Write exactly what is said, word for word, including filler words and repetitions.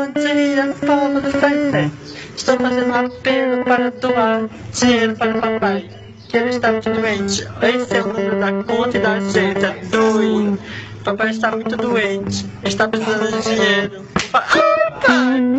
Bom dia, povo do Skynet. Estou fazendo um apelo para doar dinheiro para o papai, que ele está muito doente. Esse é o número da conta e da agência. Doe. Papai está muito doente. Está precisando de dinheiro. Papai!